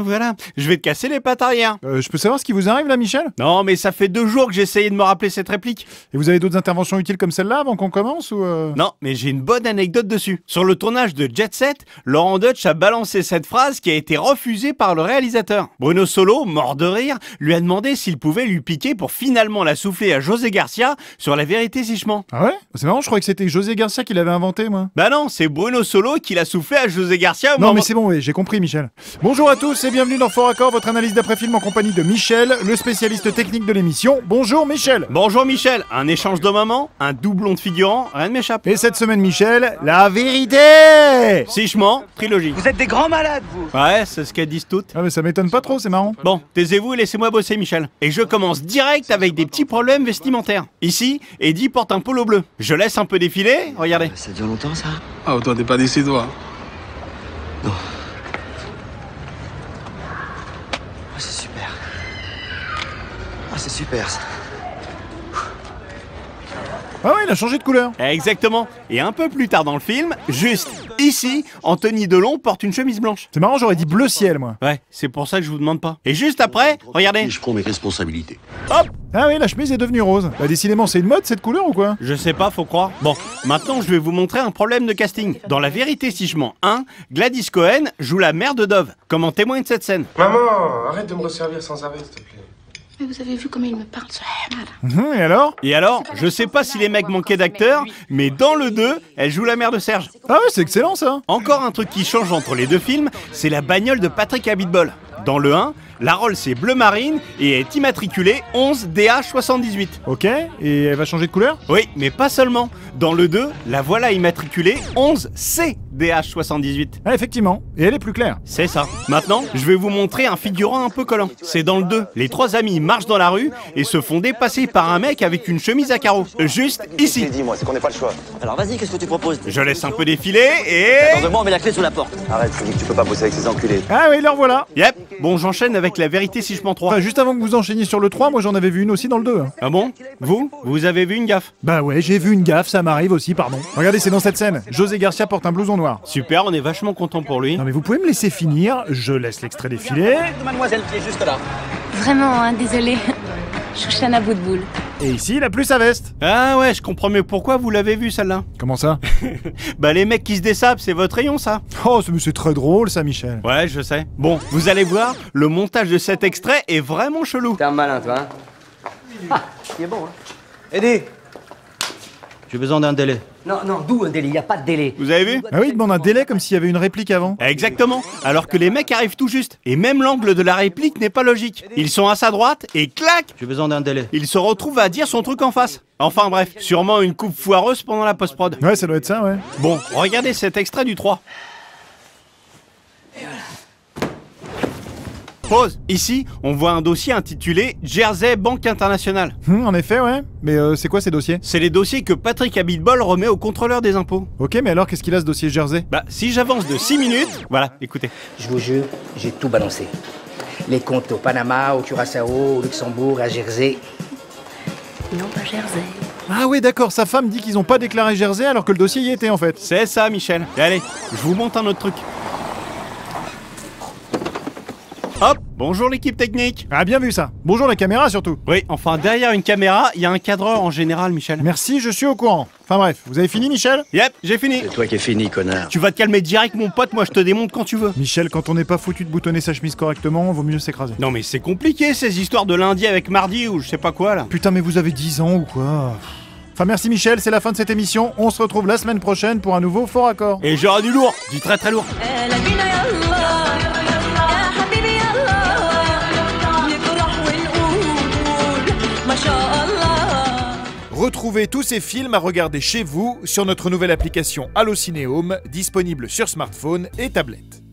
voilà, je vais te casser les pattes arrière. Je peux savoir ce qui vous arrive là, Michel? Non, mais ça fait 2 jours que j'essayais de me rappeler cette réplique. Et vous avez d'autres interventions utiles comme celle-là avant qu'on commence ou Non, mais j'ai une bonne anecdote dessus. Sur le tournage de Jet Set, Laurent Deutsch a balancé cette phrase qui a été refusée par le réalisateur. Bruno Solo, mort de rire, lui a demandé s'il pouvait lui piquer pour finalement la souffler à José Garcia sur La Vérité si je mens. Ah ouais? C'est marrant, je croyais que c'était José Garcia qui l'avait inventé, moi. Bah non, c'est Bruno Solo qui l'a soufflé à José Garcia au Non moment... mais c'est bon, oui, j'ai compris, Michel. Bonjour à tous et bienvenue dans Fort Accord, votre analyse d'après-film en compagnie de Michel, le spécialiste technique de l'émission. Bonjour Michel. Bonjour Michel, un échange de moments, un doublon de figurants, rien ne m'échappe. Et cette semaine, Michel, la vérité. Si je mens, trilogie. Vous êtes des grands malades, vous. Ouais, c'est ce qu'elles disent toutes. Ah mais ça m'étonne pas trop, c'est marrant. Bon, taisez-vous et laissez-moi bosser Michel. Et je commence direct avec des petits problèmes vestimentaires. Ici, Eddie porte un polo bleu. Je laisse un peu défiler, regardez. Ça dure longtemps, ça? Oh, toi, t'es pas d'ici, toi. Non. Ah, c'est super. Ah, c'est super, ça. Ah ouais, il a changé de couleur. Exactement. Et un peu plus tard dans le film, juste ici, Anthony Delon porte une chemise blanche. C'est marrant, j'aurais dit bleu ciel, moi. Ouais, c'est pour ça que je vous demande pas. Et juste après, regardez. Je prends mes responsabilités. Hop! Ah oui, la chemise est devenue rose. Bah décidément, c'est une mode cette couleur ou quoi? Je sais pas, faut croire. Bon, maintenant je vais vous montrer un problème de casting. Dans La Vérité si je mens 1, Gladys Cohen joue la mère de Dove. Comment témoigne cette scène? Maman, arrête de me resservir sans arrêt, s'il te plaît. Mais vous avez vu comment il me parle, ce Hamad? Et alors? Et alors, je sais pas si les mecs manquaient d'acteurs, mais dans le 2, elle joue la mère de Serge. Ah ouais, c'est excellent ça. Encore un truc qui change entre les deux films, c'est la bagnole de Patrick Abitbol. Dans le 1, la Rolls est bleu marine et est immatriculée 11DH78. Ok, et elle va changer de couleur? Oui, mais pas seulement. Dans le 2, la voilà immatriculée 11CDH78. Ah effectivement, et elle est plus claire. C'est ça. Maintenant, je vais vous montrer un figurant un peu collant. C'est dans le 2. Les 3 amis marchent dans la rue et se font dépasser par un mec avec une chemise à carreaux. Juste ici. Dis-moi, c'est qu'on n'a pas le choix. Alors vas-y, qu'est-ce que tu proposes? Je laisse un peu défiler et... Attends de moi, on met la clé sous la porte. Arrête, je te dis que tu peux pas bosser avec ces enculés. Ah oui, leur voilà. Yep. Bon, j'enchaîne avec La Vérité si je mens 3. Enfin, juste avant que vous enchaîniez sur le 3, moi j'en avais vu une aussi dans le 2. Hein. Ah bon? Vous avez vu une gaffe? Bah ouais, j'ai vu une gaffe, ça m'arrive aussi, pardon. Regardez, c'est dans cette scène. José Garcia porte un blouson noir. Super, on est vachement content pour lui. Non mais vous pouvez me laisser finir, je laisse l'extrait défiler. Mademoiselle qui est juste là. Vraiment, hein, désolé. Chouchane à bout de boule. Et ici, il a plus sa veste. Ah ouais, je comprends mieux pourquoi vous l'avez vu celle-là. Comment ça? Bah les mecs qui se dessapent, c'est votre rayon ça. Oh, c'est très drôle ça, Michel. Ouais, je sais. Bon, vous allez voir, le montage de cet extrait est vraiment chelou. T'es un malin, toi, hein? Ah, il est bon, hein? Eddie! J'ai besoin d'un délai. Non, d'où un délai? Il n'y a pas de délai. Vous avez vu? Ah oui, il demande un délai comme s'il y avait une réplique avant. Exactement. Alors que les mecs arrivent tout juste. Et même l'angle de la réplique n'est pas logique. Ils sont à sa droite et clac, J'ai besoin d'un délai. il se retrouve à dire son truc en face. Enfin bref, sûrement une coupe foireuse pendant la post-prod. Ouais, ça doit être ça, ouais. Bon, regardez cet extrait du 3. Pause. Ici, on voit un dossier intitulé Jersey Banque Internationale. En effet, ouais. Mais c'est quoi ces dossiers? C'est les dossiers que Patrick Abitbol remet au contrôleur des impôts. Ok, mais alors qu'est-ce qu'il a ce dossier Jersey? Bah, si j'avance de 6 minutes... Voilà, écoutez. Je vous jure, j'ai tout balancé. Les comptes au Panama, au Curaçao, au Luxembourg, à Jersey. Non, pas Jersey. Ah oui, d'accord, sa femme dit qu'ils ont pas déclaré Jersey alors que le dossier y était en fait. C'est ça, Michel. Et allez, je vous montre un autre truc. Hop, bonjour l'équipe technique. Ah, bien vu ça. Bonjour la caméra surtout. Oui, enfin, derrière une caméra, il y a un cadreur en général, Michel. Merci, je suis au courant. Enfin bref, vous avez fini Michel? Yep, j'ai fini. C'est toi qui es fini, connard. Tu vas te calmer direct, mon pote, moi je te démonte quand tu veux. Michel, quand on n'est pas foutu de boutonner sa chemise correctement, vaut mieux s'écraser. Non mais c'est compliqué ces histoires de lundi avec mardi ou je sais pas quoi là. Putain, mais vous avez 10 ans ou quoi? Enfin merci Michel, c'est la fin de cette émission. On se retrouve la semaine prochaine pour un nouveau Fort Accord. Et j'aurai du lourd, du très très lourd. Retrouvez tous ces films à regarder chez vous sur notre nouvelle application Allociné Home, disponible sur smartphone et tablette.